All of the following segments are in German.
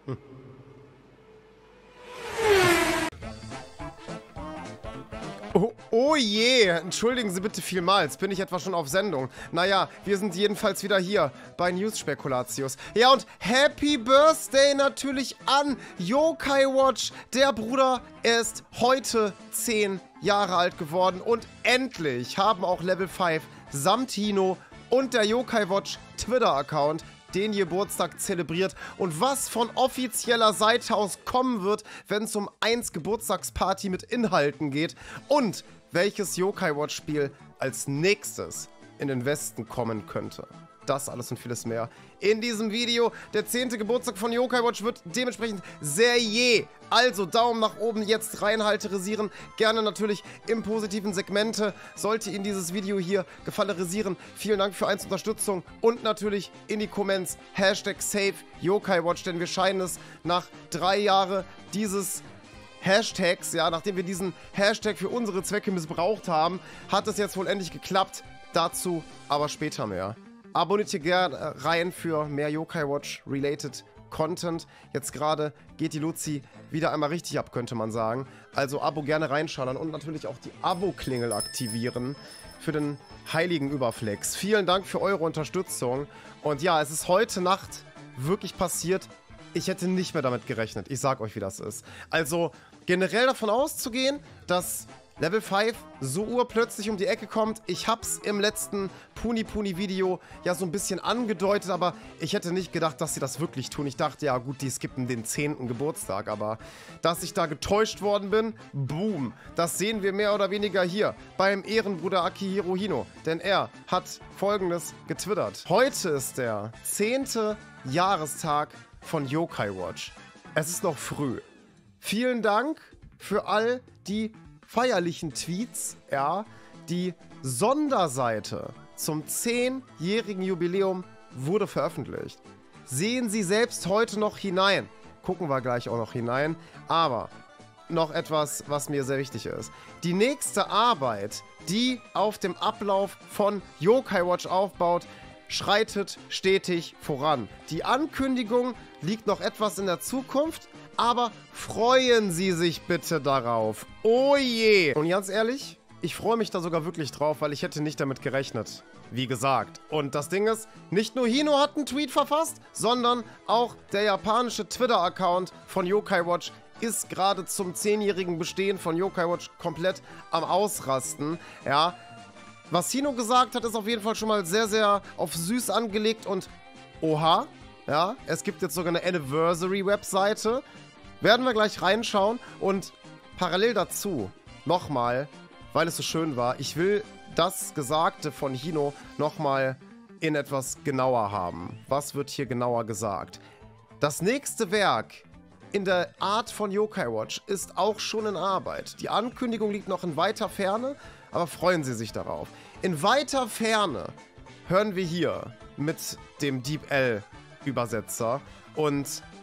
Oh je, entschuldigen Sie bitte vielmals, bin ich etwa schon auf Sendung? Naja, wir sind jedenfalls wieder hier bei News Spekulatius. Ja, und Happy Birthday natürlich an Yokai Watch. Der Bruder ist heute 10 Jahre alt geworden und endlich haben auch Level 5 samt Hino und der Yokai Watch Twitter-Account den Geburtstag zelebriert und was von offizieller Seite aus kommen wird, wenn es um 1 Geburtstagsparty mit Inhalten geht und welches Yokai Watch Spiel als nächstes in den Westen kommen könnte. Das alles und vieles mehr in diesem Video. Der 10. Geburtstag von Yokai Watch wird dementsprechend sehr je. Also Daumen nach oben jetzt reinhalterisieren. Gerne natürlich im positiven Segmente. Sollte Ihnen dieses Video hier gefallerisieren, vielen Dank für eins Unterstützung. Und natürlich in die Comments Hashtag Save Yokai Watch, denn wir scheinen es nach 3 Jahren dieses Hashtags, ja, nachdem wir diesen Hashtag für unsere Zwecke missbraucht haben, hat es jetzt wohl endlich geklappt. Dazu aber später mehr. Abonniert hier gerne rein für mehr Yokai Watch related Content. Jetzt gerade geht die Luzi wieder einmal richtig ab, könnte man sagen. Also Abo gerne reinschauen und natürlich auch die Abo-Klingel aktivieren für den heiligen Überflex. Vielen Dank für eure Unterstützung. Und ja, es ist heute Nacht wirklich passiert. Ich hätte nicht mehr damit gerechnet. Ich sag euch, wie das ist. Also generell davon auszugehen, dass Level 5 so urplötzlich um die Ecke kommt. Ich hab's im letzten Puni-Puni-Video ja so ein bisschen angedeutet, aber ich hätte nicht gedacht, dass sie das wirklich tun. Ich dachte, ja gut, die skippen den 10. Geburtstag, aber dass ich da getäuscht worden bin, boom. Das sehen wir mehr oder weniger hier beim Ehrenbruder Akihiro Hino, denn er hat Folgendes getwittert. Heute ist der 10. Jahrestag von Yokai Watch. Es ist noch früh. Vielen Dank für all die feierlichen Tweets, ja. Die Sonderseite zum 10-jährigen Jubiläum wurde veröffentlicht. Sehen Sie selbst heute noch hinein. Gucken wir gleich auch noch hinein. Aber noch etwas, was mir sehr wichtig ist. Die nächste Arbeit, die auf dem Ablauf von Yokai Watch aufbaut, schreitet stetig voran. Die Ankündigung liegt noch etwas in der Zukunft, aber freuen Sie sich bitte darauf. Oh je! Und ganz ehrlich, ich freue mich da sogar wirklich drauf, weil ich hätte nicht damit gerechnet. Wie gesagt. Und das Ding ist, nicht nur Hino hat einen Tweet verfasst, sondern auch der japanische Twitter-Account von Yokai Watch ist gerade zum 10-jährigen Bestehen von Yokai Watch komplett am Ausrasten. Ja. Was Hino gesagt hat, ist auf jeden Fall schon mal sehr, sehr auf süß angelegt und oha. Ja, es gibt jetzt sogar eine Anniversary-Webseite. Werden wir gleich reinschauen und parallel dazu nochmal, weil es so schön war, ich will das Gesagte von Hino nochmal in etwas genauer haben. Was wird hier genauer gesagt? Das nächste Werk in der Art von Yokai Watch ist auch schon in Arbeit. Die Ankündigung liegt noch in weiter Ferne, aber freuen Sie sich darauf. In weiter Ferne hören wir hier mit dem DeepL Übersetzer und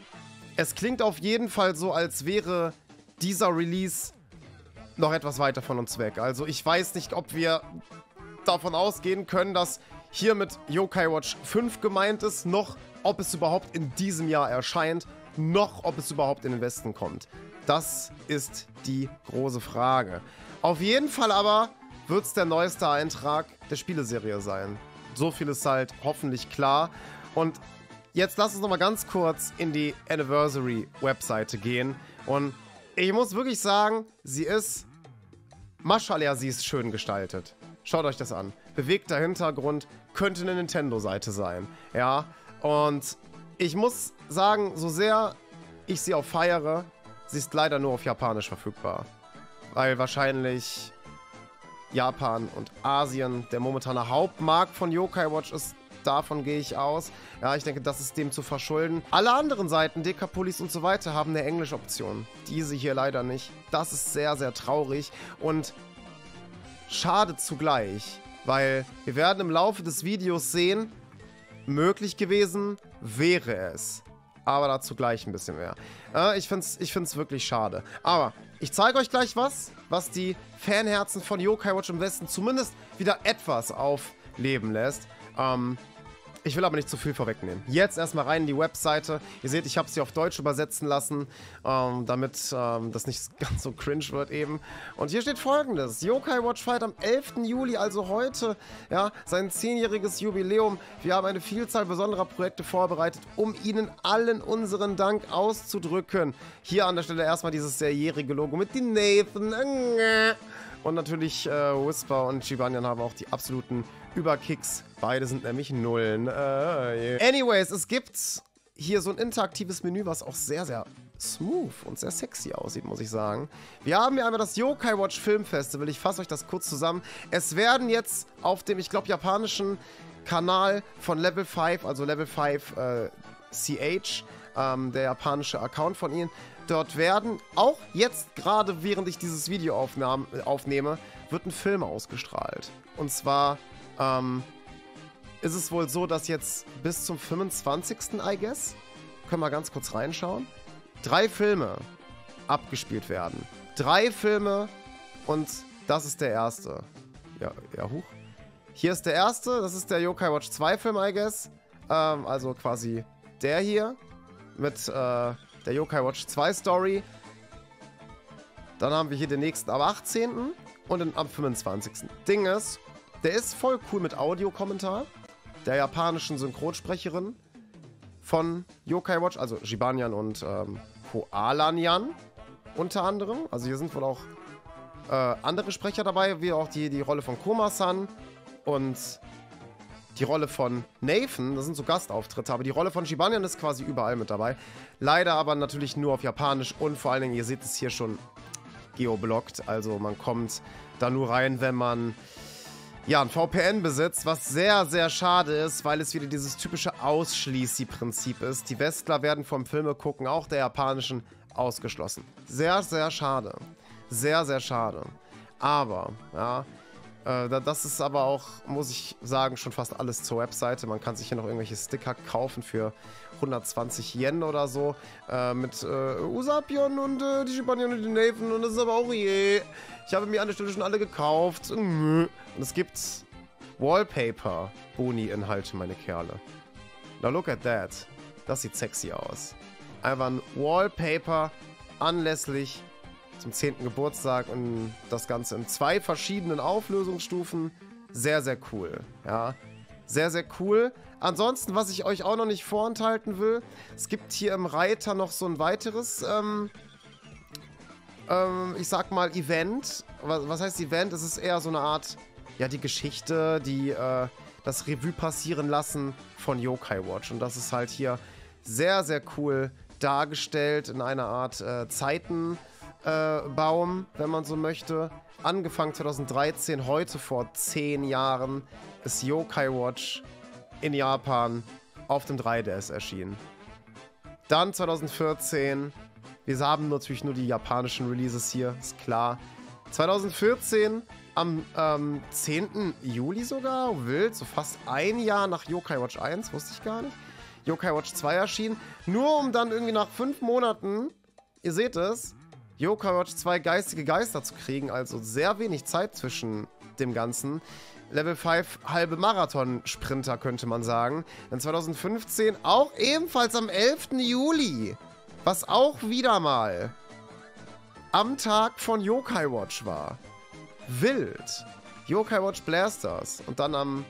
es klingt auf jeden Fall so, als wäre dieser Release noch etwas weiter von uns weg. Also ich weiß nicht, ob wir davon ausgehen können, dass hier mit Yokai Watch 5 gemeint ist, noch ob es überhaupt in diesem Jahr erscheint, noch ob es überhaupt in den Westen kommt. Das ist die große Frage. Auf jeden Fall aber wird es der neueste Eintrag der Spieleserie sein. So viel ist halt hoffentlich klar. Und jetzt lass uns noch mal ganz kurz in die Anniversary-Webseite gehen. Und ich muss wirklich sagen, sie ist, Maschallah, sie ist schön gestaltet. Schaut euch das an. Bewegter Hintergrund, könnte eine Nintendo-Seite sein. Ja, und ich muss sagen, so sehr ich sie auch feiere, sie ist leider nur auf Japanisch verfügbar. Weil wahrscheinlich Japan und Asien der momentane Hauptmarkt von Yokai Watch ist. Davon gehe ich aus. Ja, ich denke, das ist dem zu verschulden. Alle anderen Seiten, Dekapolis und so weiter, haben eine Englisch-Option. Diese hier leider nicht. Das ist sehr, sehr traurig und schade zugleich, weil wir werden im Laufe des Videos sehen, möglich gewesen wäre es. Aber dazu gleich ein bisschen mehr. Ich find's wirklich schade. Aber ich zeige euch gleich was die Fanherzen von Yokai Watch im Westen zumindest wieder etwas aufleben lässt. Ich will aber nicht zu viel vorwegnehmen. Jetzt erstmal rein in die Webseite. Ihr seht, ich habe sie auf Deutsch übersetzen lassen, damit das nicht ganz so cringe wird eben. Und hier steht Folgendes. Yokai Watch feiert am 11. Juli, also heute, ja, sein 10-jähriges Jubiläum. Wir haben eine Vielzahl besonderer Projekte vorbereitet, um Ihnen allen unseren Dank auszudrücken. Hier an der Stelle erstmal dieses sehr jährige Logo mit den Nathan. Und natürlich Whisper und Jibanyan haben auch die absoluten Überkicks. Beide sind nämlich Nullen. Yeah. Anyways, es gibt hier so ein interaktives Menü, was auch sehr, sehr smooth und sehr sexy aussieht, muss ich sagen. Wir haben hier einmal das Yokai Watch Film Festival. Ich fasse euch das kurz zusammen. Es werden jetzt auf dem, ich glaube, japanischen Kanal von Level 5, also Level 5 CH, der japanische Account von ihnen, dort werden, auch jetzt gerade während ich dieses Video aufnehme, wird ein Film ausgestrahlt. Und zwar ist es wohl so, dass jetzt bis zum 25. I guess, können wir ganz kurz reinschauen, 3 Filme abgespielt werden. 3 Filme und das ist der erste. Ja, huch. Hier ist der erste, das ist der Yokai Watch 2 Film, I guess. Also quasi der hier mit der Yokai Watch 2 Story. Dann haben wir hier den nächsten am 18. und den am 25. Ding ist, der ist voll cool mit Audiokommentar der japanischen Synchronsprecherin von Yokai Watch, also Jibanyan und Koalanyan unter anderem. Also hier sind wohl auch andere Sprecher dabei, wie auch die Rolle von Koma-san und die Rolle von Nathan. Das sind so Gastauftritte, aber die Rolle von Jibanyan ist quasi überall mit dabei. Leider aber natürlich nur auf Japanisch und vor allen Dingen, ihr seht es hier schon geoblockt. Also man kommt da nur rein, wenn man ja, ein VPN besitzt, was sehr, sehr schade ist, weil es wieder dieses typische Ausschließi-Prinzip ist. Die Westler werden vom Filme gucken, auch der japanischen, ausgeschlossen. Sehr, sehr schade. Sehr, sehr schade. Aber, ja, das ist aber auch, muss ich sagen, schon fast alles zur Webseite. Man kann sich hier noch irgendwelche Sticker kaufen für 120 Yen oder so. Mit Usapion und die Jibanyan und die Nathan. Und das ist aber auch je. Ich habe mir an der Stelle schon alle gekauft. Und es gibt Wallpaper-Boni-Inhalte, meine Kerle. Now look at that. Das sieht sexy aus. Einfach ein Wallpaper anlässlich zum 10. Geburtstag und das Ganze in 2 verschiedenen Auflösungsstufen. Sehr, sehr cool. Ja, sehr, sehr cool. Ansonsten, was ich euch auch noch nicht vorenthalten will, es gibt hier im Reiter noch so ein weiteres, ich sag mal, Event. Was heißt Event? Es ist eher so eine Art, ja, die Geschichte, das Revue passieren lassen von Yokai Watch. Und das ist halt hier sehr, sehr cool dargestellt in einer Art Zeitenbaum, wenn man so möchte. Angefangen 2013, heute vor 10 Jahren, ist Yokai Watch in Japan auf dem 3DS erschienen. Dann 2014, wir haben natürlich nur die japanischen Releases hier, ist klar. 2014, am 10. Juli sogar, wild, so fast ein Jahr nach Yokai Watch 1, wusste ich gar nicht. Yokai Watch 2 erschienen, nur um dann irgendwie nach 5 Monaten, ihr seht es, Yokai Watch 2 geistige Geister zu kriegen, also sehr wenig Zeit zwischen dem Ganzen. Level 5 halbe Marathon-Sprinter, könnte man sagen. Dann 2015 auch ebenfalls am 11. Juli, was auch wieder mal am Tag von Yokai Watch war. Wild. Yokai Watch Blasters. Und dann am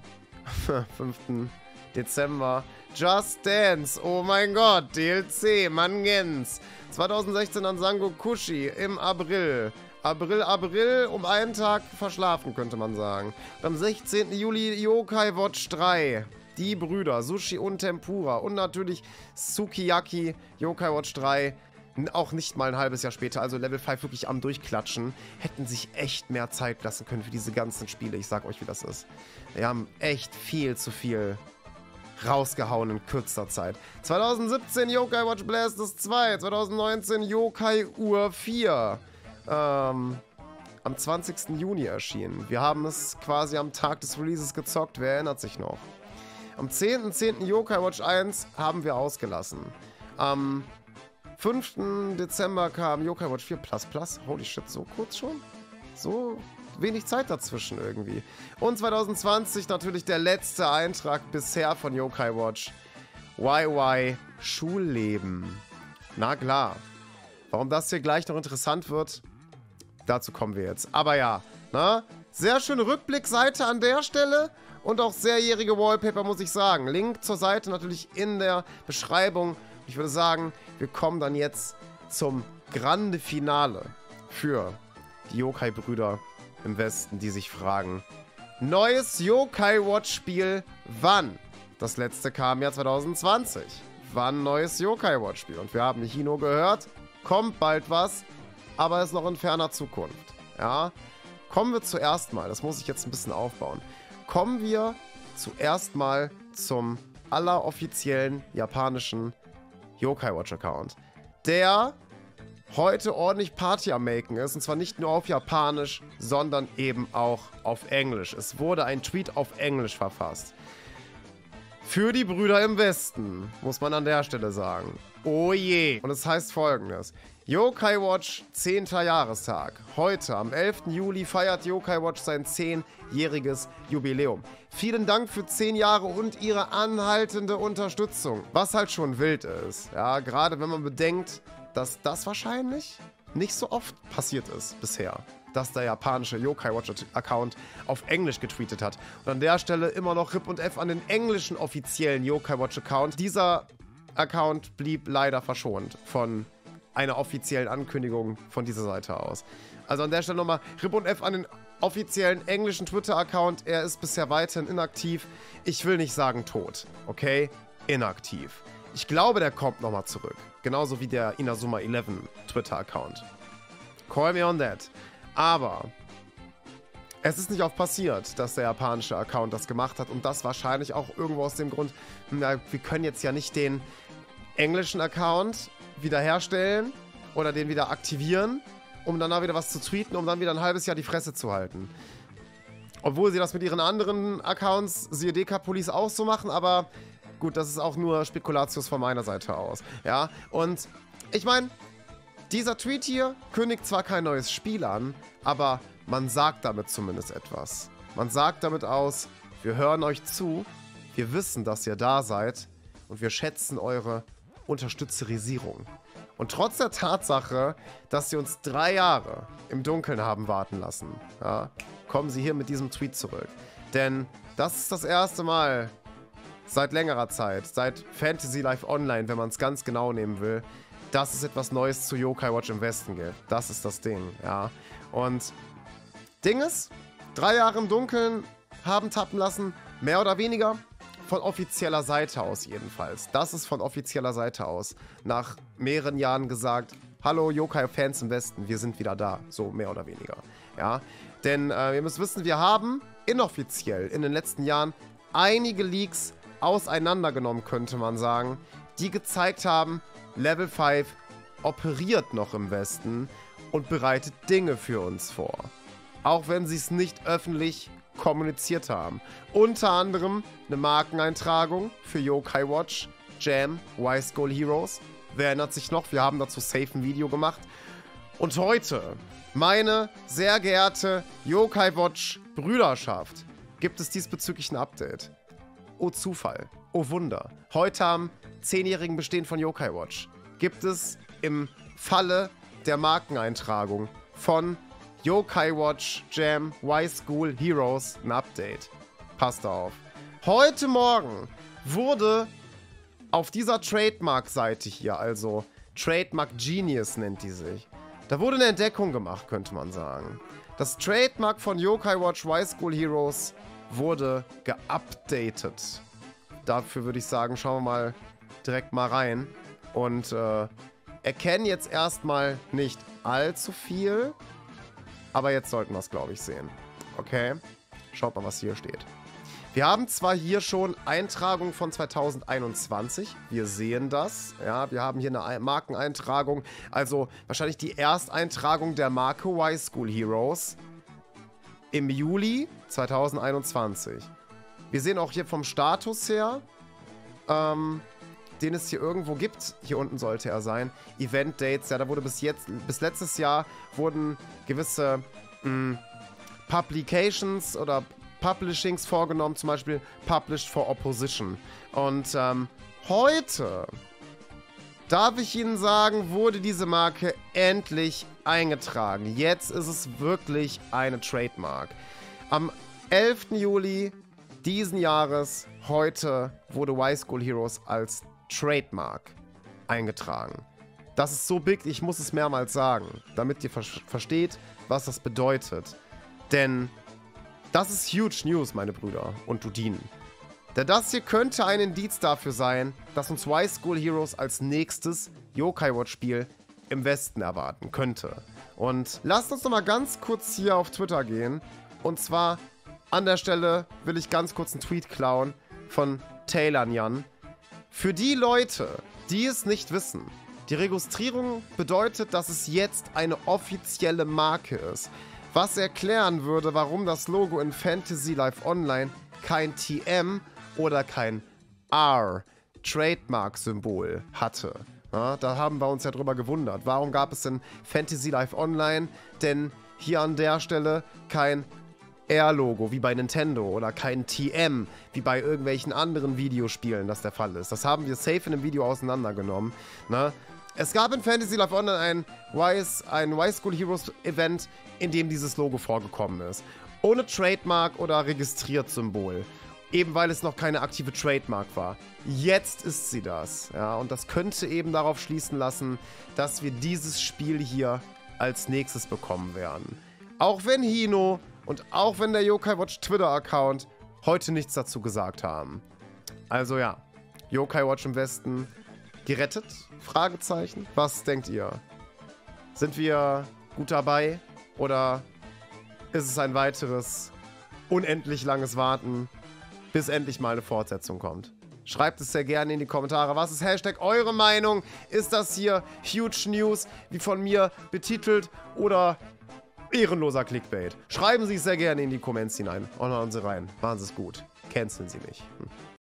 5. Dezember Just Dance. Oh mein Gott, DLC, man kennt's. 2016 an Sangokushi im April. April, um einen Tag verschlafen, könnte man sagen. Und am 16. Juli Yokai Watch 3. Die Brüder, Sushi und Tempura. Und natürlich Sukiyaki, Yokai Watch 3. Auch nicht mal ein halbes Jahr später, also Level 5 wirklich am Durchklatschen. Hätten sich echt mehr Zeit lassen können für diese ganzen Spiele. Ich sag euch, wie das ist. Wir haben echt viel zu viel rausgehauen in kürzester Zeit. 2017 Yokai Watch Blasters 2. 2019 Yokai Ur 4. Am 20. Juni erschienen. Wir haben es quasi am Tag des Releases gezockt. Wer erinnert sich noch? Am 10.10. Yokai Watch 1 haben wir ausgelassen. Am 5. Dezember kam Yokai Watch 4 Plus Plus. Holy shit, so kurz schon? So wenig Zeit dazwischen irgendwie. Und 2020 natürlich der letzte Eintrag bisher von Yokai Watch. YY Schulleben. Na klar. Warum das hier gleich noch interessant wird, dazu kommen wir jetzt. Aber ja, na, sehr schöne Rückblickseite an der Stelle und auch sehrjährige Wallpaper, muss ich sagen. Link zur Seite natürlich in der Beschreibung. Ich würde sagen, wir kommen dann jetzt zum Grande Finale für die Yokai-Brüder im Westen, die sich fragen: Neues Yokai-Watch-Spiel, wann? Das letzte kam ja 2020. Wann neues Yokai-Watch-Spiel? Und wir haben Hino gehört, kommt bald was, aber ist noch in ferner Zukunft. Ja, kommen wir zuerst mal, das muss ich jetzt ein bisschen aufbauen, kommen wir zuerst mal zum alleroffiziellen japanischen Yokai-Watch-Account, der heute ordentlich Party am Maken ist. Und zwar nicht nur auf Japanisch, sondern eben auch auf Englisch. Es wurde ein Tweet auf Englisch verfasst. Für die Brüder im Westen, muss man an der Stelle sagen. Oh je. Und es heißt Folgendes: Yokai Watch 10. Jahrestag. Heute, am 11. Juli, feiert Yokai Watch sein 10-jähriges Jubiläum. Vielen Dank für 10 Jahre und Ihre anhaltende Unterstützung. Was halt schon wild ist. Ja, gerade wenn man bedenkt, dass das wahrscheinlich nicht so oft passiert ist bisher, dass der japanische Yokai Watch Account auf Englisch getweetet hat. Und an der Stelle immer noch RIP und F an den englischen offiziellen Yokai Watch Account. Dieser Account blieb leider verschont von einer offiziellen Ankündigung von dieser Seite aus. Also an der Stelle nochmal RIP und F an den offiziellen englischen Twitter-Account. Er ist bisher weiterhin inaktiv. Ich will nicht sagen tot, okay? Inaktiv. Ich glaube, der kommt nochmal zurück. Genauso wie der Inazuma 11 Twitter-Account. Call me on that. Aber es ist nicht oft passiert, dass der japanische Account das gemacht hat. Und das wahrscheinlich auch irgendwo aus dem Grund, na, wir können jetzt ja nicht den englischen Account wiederherstellen oder den wieder aktivieren, um danach wieder was zu tweeten, um dann wieder ein halbes Jahr die Fresse zu halten. Obwohl sie das mit ihren anderen Accounts, siehe Dekapolis, auch so machen, aber gut, das ist auch nur Spekulatius von meiner Seite aus. Ja, und ich meine, dieser Tweet hier kündigt zwar kein neues Spiel an, aber man sagt damit zumindest etwas. Man sagt damit aus: Wir hören euch zu, wir wissen, dass ihr da seid und wir schätzen eure Unterstützerisierung. Und trotz der Tatsache, dass sie uns 3 Jahre im Dunkeln haben warten lassen, ja, kommen sie hier mit diesem Tweet zurück. Denn das ist das erste Mal seit längerer Zeit, seit Fantasy Life Online, wenn man es ganz genau nehmen will, dass es etwas Neues zu Yokai Watch im Westen gibt. Das ist das Ding, ja. Und Ding ist, 3 Jahre im Dunkeln haben tappen lassen, mehr oder weniger von offizieller Seite aus jedenfalls. Das ist von offizieller Seite aus. Nach mehreren Jahren gesagt: Hallo Yokai-Fans im Westen, wir sind wieder da. So mehr oder weniger, ja. Denn ihr müsst wissen, wir haben inoffiziell in den letzten Jahren einige Leaks auseinandergenommen, könnte man sagen, die gezeigt haben, Level 5 operiert noch im Westen und bereitet Dinge für uns vor. Auch wenn sie es nicht öffentlich kommuniziert haben. Unter anderem eine Markeneintragung für Yokai Watch, Jam, Y-Skull Heroes. Wer erinnert sich noch? Wir haben dazu safe ein Video gemacht. Und heute, meine sehr geehrte Yokai Watch Brüderschaft, gibt es diesbezüglich ein Update. Oh Zufall, oh Wunder. Heute am 10-jährigen Bestehen von Yokai Watch gibt es im Falle der Markeneintragung von Yokai Watch Jam Y-Skull Heroes ein Update. Passt auf. Heute Morgen wurde auf dieser Trademark-Seite hier, also Trademark Genius nennt die sich, da wurde eine Entdeckung gemacht, könnte man sagen. Das Trademark von Yokai Watch Y-Skull Heroes wurde geupdatet. Dafür würde ich sagen, schauen wir mal direkt mal rein und erkennen jetzt erstmal nicht allzu viel. Aber jetzt sollten wir es, glaube ich, sehen. Okay, schaut mal, was hier steht. Wir haben zwar hier schon Eintragungen von 2021. Wir sehen das. Ja, wir haben hier eine Markeneintragung. Also wahrscheinlich die Ersteintragung der Marke Y-Skull Heroes im Juli 2021. Wir sehen auch hier vom Status her, den es hier irgendwo gibt. Hier unten sollte er sein. Event Dates, ja, da wurde bis letztes Jahr wurden gewisse Publications oder Publishings vorgenommen, zum Beispiel Published for Opposition. Und heute, darf ich Ihnen sagen, wurde diese Marke endlich eingetragen. Jetzt ist es wirklich eine Trademark. Am 11. Juli diesen Jahres, heute, wurde Y-School Heroes als Trademark eingetragen. Das ist so big, ich muss es mehrmals sagen, damit ihr versteht, was das bedeutet. Denn das ist huge News, meine Brüder und Dudinen. Denn das hier könnte ein Indiz dafür sein, dass uns Y-School Heroes als nächstes Yokai Watch Spiel im Westen erwarten könnte. Und lasst uns nochmal ganz kurz hier auf Twitter gehen. Und zwar an der Stelle will ich ganz kurz einen Tweet klauen von Taylor Nyan. Für die Leute, die es nicht wissen, die Registrierung bedeutet, dass es jetzt eine offizielle Marke ist. Was erklären würde, warum das Logo in Fantasy Life Online kein TM oder kein R Trademark-Symbol hatte. Ja, da haben wir uns ja drüber gewundert. Warum gab es in Fantasy Life Online denn hier an der Stelle kein R-Logo wie bei Nintendo oder kein TM wie bei irgendwelchen anderen Videospielen das der Fall ist? Das haben wir safe in einem Video auseinandergenommen. Ne? Es gab in Fantasy Life Online ein Y-School Heroes Event, in dem dieses Logo vorgekommen ist. Ohne Trademark oder registriert Symbol. Eben weil es noch keine aktive Trademark war. Jetzt ist sie das. Ja, und das könnte eben darauf schließen lassen, dass wir dieses Spiel hier als nächstes bekommen werden. Auch wenn Hino und auch wenn der Yokai Watch Twitter-Account heute nichts dazu gesagt haben. Also ja, Yokai Watch im Westen gerettet? Fragezeichen. Was denkt ihr? Sind wir gut dabei? Oder ist es ein weiteres, unendlich langes Warten, bis endlich mal eine Fortsetzung kommt? Schreibt es sehr gerne in die Kommentare. Was ist Hashtag eure Meinung? Ist das hier Huge News, wie von mir betitelt, oder ehrenloser Clickbait? Schreiben Sie es sehr gerne in die Comments hinein. Und hauen Sie rein. Machen Sie es gut. Canceln Sie mich.